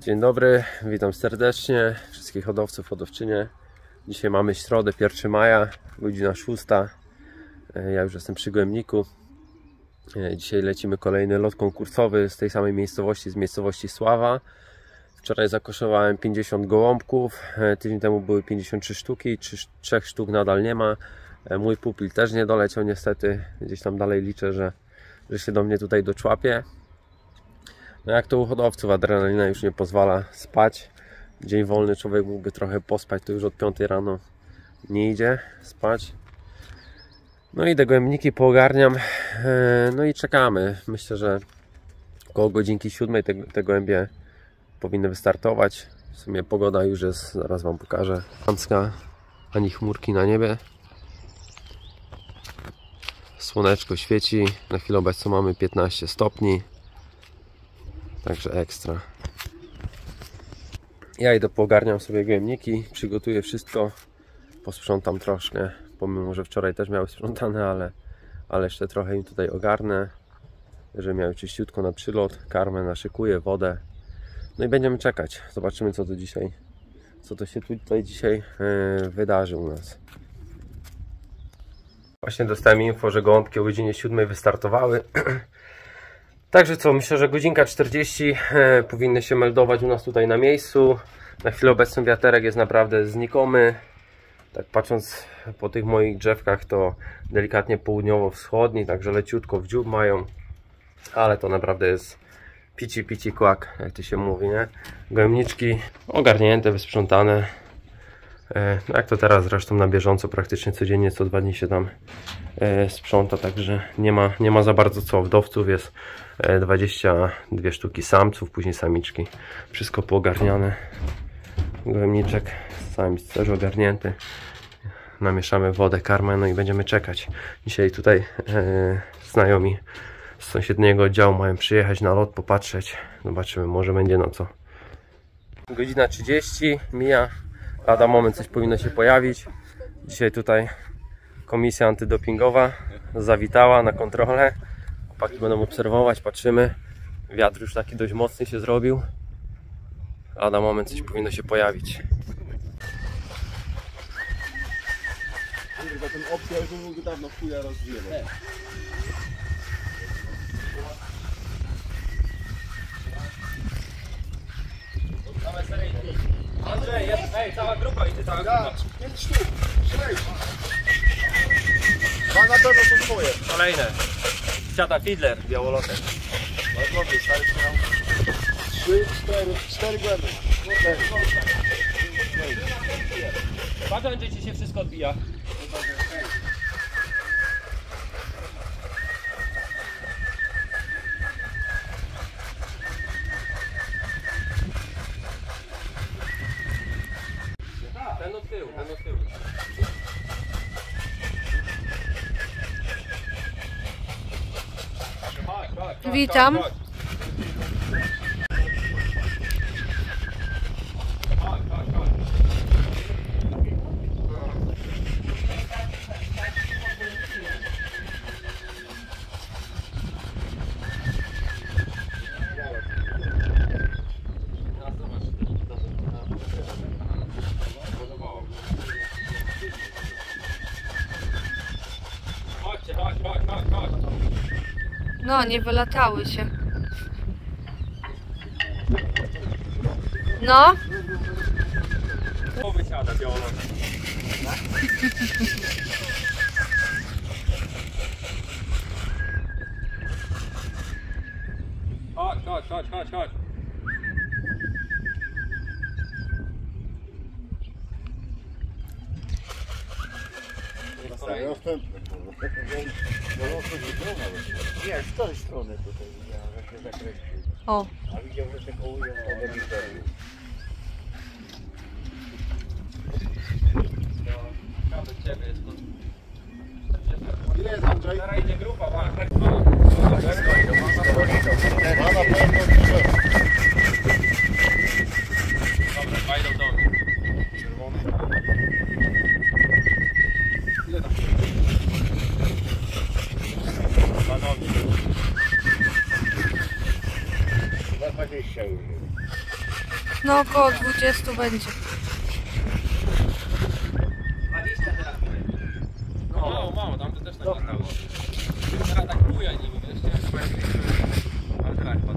Dzień dobry, witam serdecznie wszystkich hodowców, hodowczynie. Dzisiaj mamy środę, 1 maja, godzina 6. Ja już jestem przy gołębniku. Dzisiaj lecimy kolejny lot konkursowy z tej samej miejscowości, z miejscowości Sława. Wczoraj zakoszowałem 50 gołąbków, tydzień temu były 53 sztuki, 3 sztuk nadal nie ma. Mój pupil też nie doleciał niestety, gdzieś tam dalej liczę, że się do mnie tutaj doczłapie. No jak to u hodowców, adrenalina już nie pozwala spać. Dzień wolny, człowiek mógłby trochę pospać, to już od 5 rano nie idzie spać. No idę gołębniki poogarniam, no i czekamy. Myślę, że około godzinki 7 te gołębie powinny wystartować. W sumie pogoda już jest, zaraz wam pokażę. Ani chmurki na niebie. Słoneczko świeci, na chwilę obecną mamy 15 stopni. Także ekstra. Ja idę poogarniam sobie gołębniki, przygotuję wszystko, posprzątam troszkę, pomimo że wczoraj też miały sprzątane, ale jeszcze trochę im tutaj ogarnę, żeby miały czyściutko na przylot, karmę naszykuję, wodę. No i będziemy czekać, zobaczymy co to się tutaj dzisiaj wydarzy u nas. Właśnie dostałem info, że gołąbki o godzinie 7 wystartowały. Także co, myślę, że godzinka 40 powinny się meldować u nas tutaj na miejscu. Na chwilę obecną wiaterek jest naprawdę znikomy. Tak patrząc po tych moich drzewkach, to delikatnie południowo-wschodni, także leciutko w dziób mają. Ale to naprawdę jest pici kłak, jak to się mówi, nie? Gołębniczki ogarnięte, wysprzątane. No jak to teraz zresztą na bieżąco, praktycznie codziennie, co 2 dni się tam sprząta, także nie ma za bardzo co. Wdowców jest 22 sztuki samców, później samiczki. Wszystko poogarniane. Gołębniczek sam też ogarnięty. Namieszamy wodę, karmę, no i będziemy czekać. Dzisiaj tutaj znajomi z sąsiedniego oddziału mają przyjechać na lot, popatrzeć. Zobaczymy, może będzie no co. Godzina 30 mija. Lada moment coś powinno się pojawić. Dzisiaj tutaj komisja antydopingowa zawitała na kontrolę. Chłopaki będą obserwować, patrzymy. Wiatr już taki dość mocny się zrobił. Lada moment coś powinno się pojawić. Ten opcja już mógł dawno chuja rozwijać. Andrzej, ej, cała grupa idzie, cała grupa. 5 sztuk, 6. 2 na pewno są twoje. Kolejne. Siada Fiedler, białolotek. 4 głęby. Patrz, Andrzej, ci się wszystko odbija. Ten od tyłu, ten od tyłu. Witam. No, nie wylatały się. No. Wysiada białolotek. Chodź. Nie, z tej strony tutaj widziałem, że się zakręcił. O. A widział, że się kołują po telewizorze. Ile jest Andrzej? Teraz idzie grupa, tak. Ma na pewno 3. Dobra, wejdą do mnie. Czerwony. Ile tam? 2 do mnie. 20 już. No około 20 będzie. No, mało, tam to też tak latało. Teraz tak buja nimi, wiesz, ale teraz chyba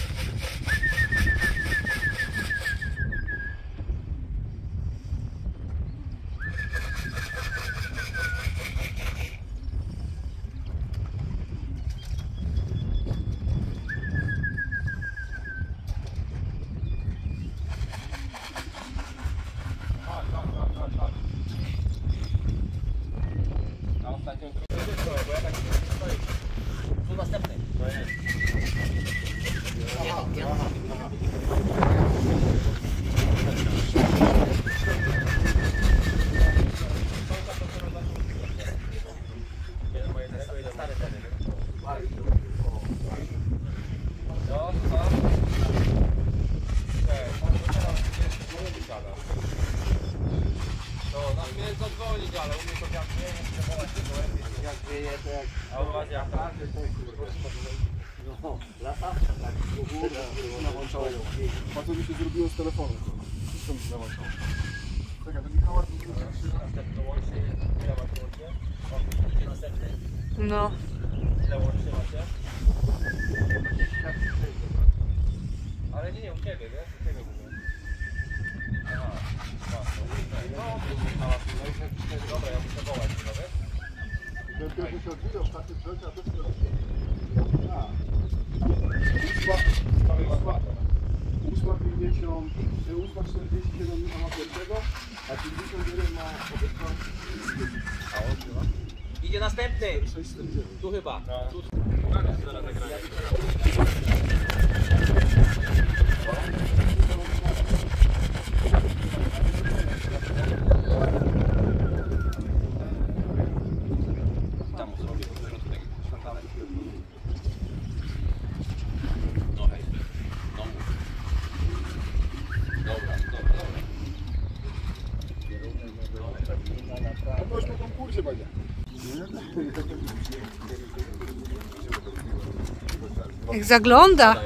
Tu następny. zadzwonić, ale u mnie to wiatr nie jest, jak wieje, to jak... A u was jak? No, lata? Tak, Nałączało. Bardzo mi się zrobiło z telefonu. Wszystko mi się nałączało. Czekaj, to Michała tu Następne łącznie, ile macie łącznie? Idzie następny. No. Ile łącznie macie? Ale nie, u ciebie, wiesz? U ciebie mówię. Aha, dobra, ja muszę wołać, no wiesz? ten pierwszy się odbijał, ostatni trzecia, to jest... 8,47 ma pierwszego, a 51 ma obecną. Idzie następny. 6,49. Tu chyba. Tu. To już po konkursie będzie. Jak zagląda.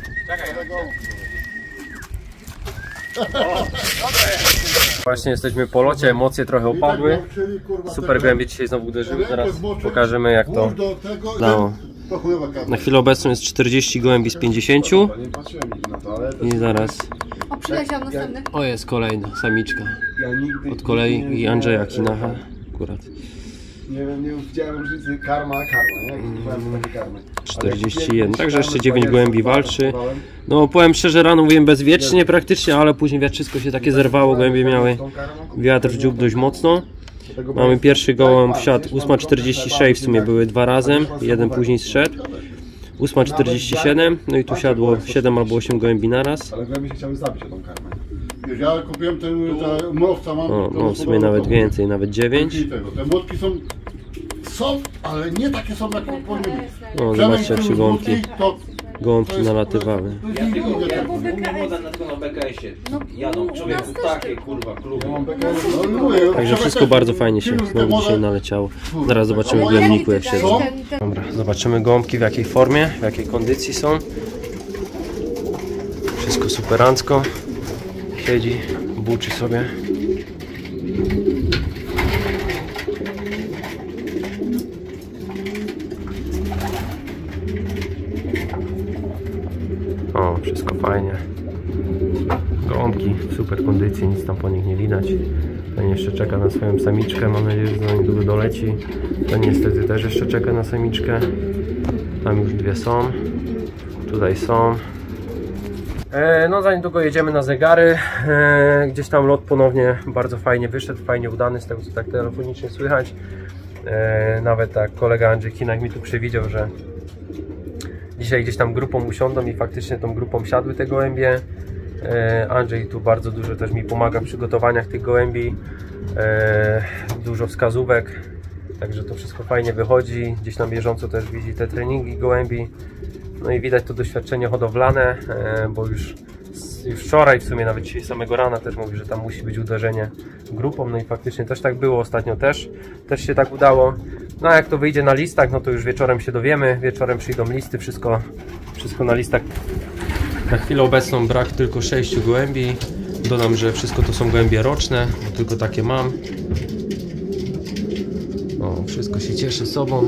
Właśnie jesteśmy po locie, emocje trochę opadły. Super głębie dzisiaj znowu uderzyły, zaraz pokażemy jak to dało. Na chwilę obecną jest 40 gołębi z 50 i zaraz... O, przyleciał następny. O, jest kolejna samiczka od kolei i Andrzeja Kinacha akurat. Nie wiem, nie widziałem różnicy karma, nie? Kupowałem takie karmy. 41, także jeszcze 9 gołębi walczy. No powiem szczerze, rano mówiłem bezwiecznie praktycznie, ale później wiatrzysko się takie zerwało, gołębie miały wiatr w dziób dość mocno. Mamy pierwszy gołąb wsiadł 8,46, w sumie były dwa razem, jeden później zszedł. 8,47, no i tu siadło 7 albo 8 gołębi naraz. Ale gołębie się chciały zabić o tą karmę. Wiesz, ja kupiłem ten mrowca, mam... O, no w sumie nawet więcej, nawet 9. Te młotki są, ale nie takie są jak powinny być. O, zobaczcie jak się gołąbki nalatywały. Woda na tylko na BKS-ie. Jadą. Człowieku takie kurwa kluby. Także wszystko bardzo fajnie się znowu dzisiaj naleciało. Zaraz zobaczymy w głębniku jak się da. Dobra, zobaczymy gołąbki w jakiej formie, w jakiej kondycji są. Wszystko superancko. Siedzi, buczy sobie. O, wszystko fajnie. Gołąbki w super kondycji, nic tam po nich nie widać. Ten jeszcze czeka na swoją samiczkę, mam nadzieję, że za niedługo doleci. Ten niestety też jeszcze czeka na samiczkę. Tam już dwie są. Tutaj są. No za niedługo jedziemy na zegary. Gdzieś tam lot ponownie bardzo fajnie wyszedł, fajnie udany, z tego co tak telefonicznie słychać. Nawet tak kolega Andrzej Kinak mi tu przewidział, że dzisiaj gdzieś tam grupą usiądą i faktycznie tą grupą siadły te gołębie. Andrzej tu bardzo dużo też mi pomaga w przygotowaniach tych gołębi. Dużo wskazówek, także to wszystko fajnie wychodzi. Gdzieś na bieżąco też widzi te treningi gołębi. No i widać to doświadczenie hodowlane, bo już wczoraj, w sumie nawet dzisiaj samego rana też mówi, że tam musi być uderzenie grupą. No i faktycznie też tak było, ostatnio też się tak udało. No a jak to wyjdzie na listach, no to już wieczorem się dowiemy. Wieczorem przyjdą listy, wszystko na listach Na chwilę obecną brak tylko 6 gołębi. Dodam, że wszystko to są gołębie roczne, bo tylko takie mam. O, wszystko się cieszy sobą.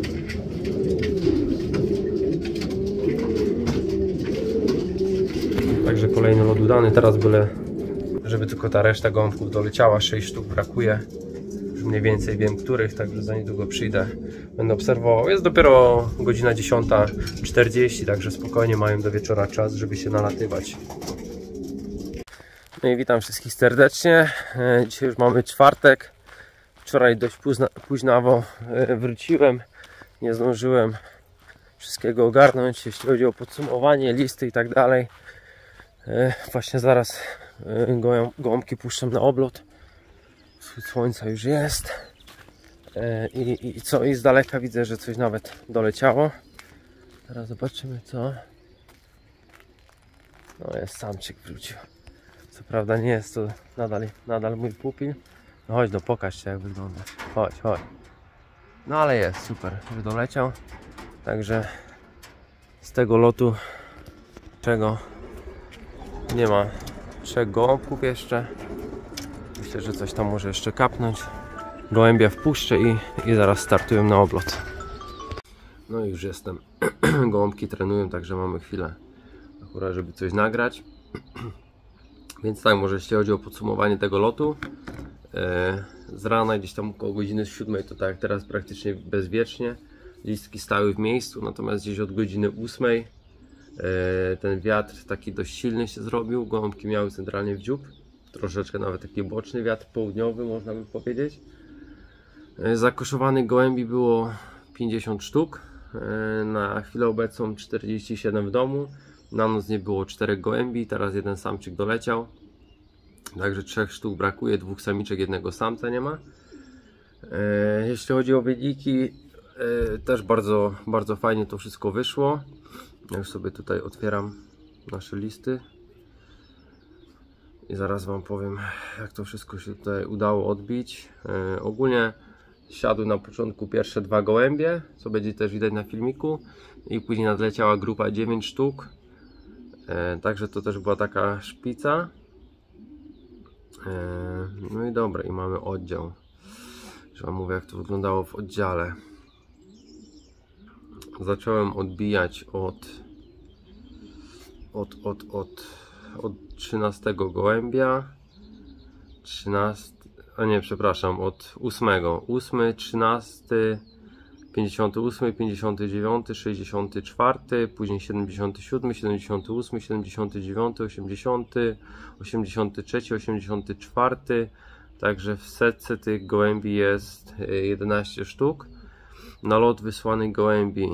Także kolejny lot udany. Teraz byle, żeby tylko ta reszta gołąbków doleciała. 6 sztuk brakuje. Już mniej więcej wiem których, także za niedługo przyjdę. Będę obserwował. Jest dopiero godzina 10:40, także spokojnie mają do wieczora czas, żeby się nalatywać. No i witam wszystkich serdecznie. Dzisiaj już mamy czwartek. Wczoraj dość późnawo wróciłem. Nie zdążyłem wszystkiego ogarnąć, jeśli chodzi o podsumowanie, listy i tak dalej. Właśnie zaraz gołąbki puszczam na oblot. Wschód słońca już jest. I z daleka widzę, że coś nawet doleciało. Teraz zobaczymy co. No jest samczyk wrócił. Co prawda nie jest to nadal mój pupil. No chodź, no pokaż się jak wygląda. Chodź. No ale jest, super, że doleciał. Także z tego lotu czego nie ma 3 gołąbków jeszcze. Myślę, że coś tam może jeszcze kapnąć. Gołębia wpuszczę i zaraz startuję na oblot. No i już jestem. Gołąbki trenują, także mamy chwilę akurat, żeby coś nagrać. Więc tak, może jeśli chodzi o podsumowanie tego lotu, z rana gdzieś tam około godziny 7, to tak jak teraz praktycznie bezwiecznie listki stały w miejscu, natomiast gdzieś od godziny 8 ten wiatr taki dość silny się zrobił, gołąbki miały centralnie w dziób, troszeczkę nawet taki boczny wiatr południowy można by powiedzieć. Zakoszowanych gołębi było 50 sztuk, na chwilę obecną 47 w domu. Na noc nie było 4 gołębi, teraz jeden samczyk doleciał. Także 3 sztuk brakuje, 2 samiczek, 1 samca nie ma. Jeśli chodzi o wyniki, też bardzo fajnie to wszystko wyszło. Ja już sobie tutaj otwieram nasze listy i zaraz Wam powiem, jak to wszystko się tutaj udało odbić. Ogólnie siadły na początku pierwsze 2 gołębie, co będzie też widać na filmiku, i później nadleciała grupa 9 sztuk. Także to też była taka szpica. No i dobra, i mamy oddział. Już Wam mówię, jak to wyglądało w oddziale. Zacząłem odbijać od 13 gołębia. 13, a nie, przepraszam, od 8. 8, 13, 58, 59, 64, później 77, 78, 79, 80, 83, 84. Także w setce tych gołębi jest 11 sztuk. Na lot wysłanych gołębi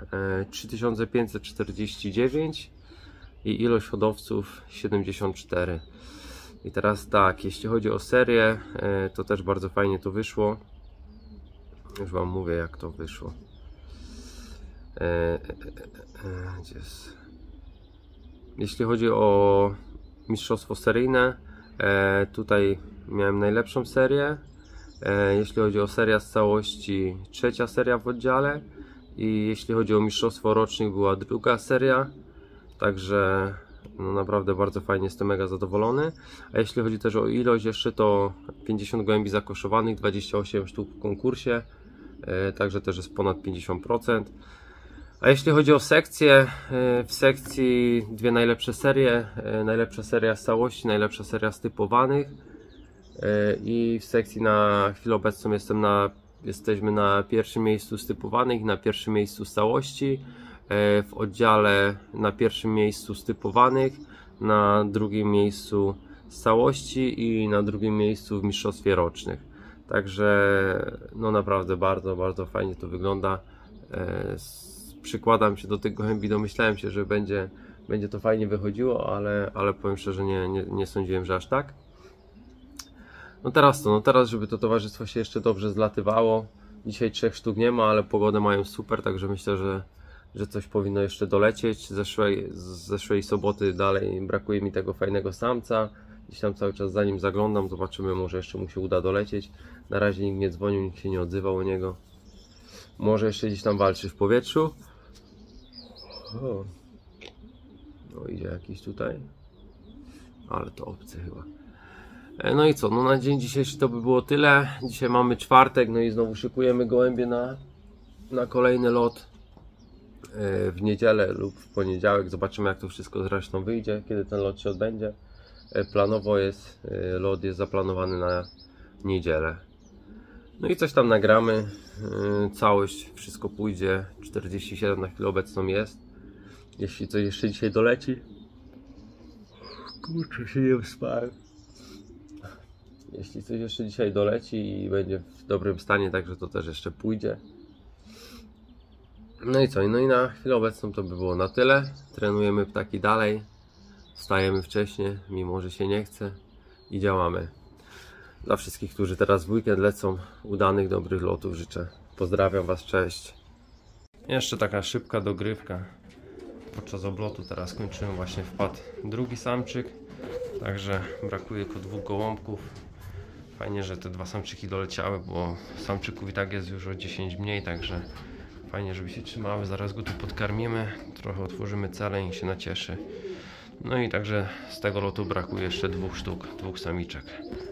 3549 i ilość hodowców 74. I teraz tak, jeśli chodzi o serię, to też bardzo fajnie to wyszło. Już Wam mówię, jak to wyszło. Gdzie jest? Jeśli chodzi o mistrzostwo seryjne, tutaj miałem najlepszą serię. Jeśli chodzi o serię z całości, 3. seria w oddziale. I jeśli chodzi o mistrzostwo rocznych, była 2. seria. Także no naprawdę bardzo fajnie, jestem mega zadowolony. A jeśli chodzi też o ilość jeszcze, to 50 gołębi zakoszowanych, 28 sztuk w konkursie. Także też jest ponad 50%. A jeśli chodzi o sekcję, w sekcji 2 najlepsze serie. Najlepsza seria z całości, najlepsza seria z typowanych. I w sekcji na chwilę obecną jesteśmy na 1. miejscu z typowanych, na 1. miejscu z całości. W oddziale na 1. miejscu z typowanych, na 2. miejscu z całości i na 2. miejscu w mistrzostwie rocznych. Także no naprawdę bardzo fajnie to wygląda. Przykładam się do tych gołębi, domyślałem się, że będzie to fajnie wychodziło, ale powiem szczerze, nie sądziłem, że aż tak. No teraz żeby to towarzystwo się jeszcze dobrze zlatywało. Dzisiaj 3 sztuk nie ma, ale pogodę mają super, także myślę, że coś powinno jeszcze dolecieć. Z zeszłej soboty dalej brakuje mi tego fajnego samca. Gdzieś tam cały czas za nim zaglądam, zobaczymy, może jeszcze mu się uda dolecieć. Na razie nikt nie dzwonił, nikt się nie odzywał o niego. Może jeszcze gdzieś tam walczy w powietrzu. O, idzie jakiś tutaj. Ale to obcy chyba. No i co, no na dzień dzisiejszy to by było tyle. Dzisiaj mamy czwartek, no i znowu szykujemy gołębie na kolejny lot w niedzielę lub w poniedziałek. Zobaczymy, jak to wszystko zresztą wyjdzie, kiedy ten lot się odbędzie. Planowo lot jest zaplanowany na niedzielę. No i coś tam nagramy. Całość, wszystko pójdzie. 47 na chwilę obecną jest. Jeśli coś jeszcze dzisiaj doleci. Kurczę, się nie wyspałem. Jeśli coś jeszcze dzisiaj doleci i będzie w dobrym stanie, także to też jeszcze pójdzie. No i co? No i na chwilę obecną to by było na tyle. Trenujemy ptaki dalej. Wstajemy wcześniej, mimo że się nie chce. I działamy. Dla wszystkich, którzy teraz w weekend lecą, udanych, dobrych lotów życzę. Pozdrawiam Was, cześć. Jeszcze taka szybka dogrywka. Podczas oblotu teraz kończyłem, właśnie wpadł drugi samczyk. Także brakuje tylko 2 gołąbków. Fajnie, że te 2 samczyki doleciały, bo samczyków i tak jest już o 10 mniej, także fajnie, żeby się trzymały. Zaraz go tu podkarmimy, trochę otworzymy celę i się nacieszy. No i także z tego lotu brakuje jeszcze 2 sztuk, 2 samiczek.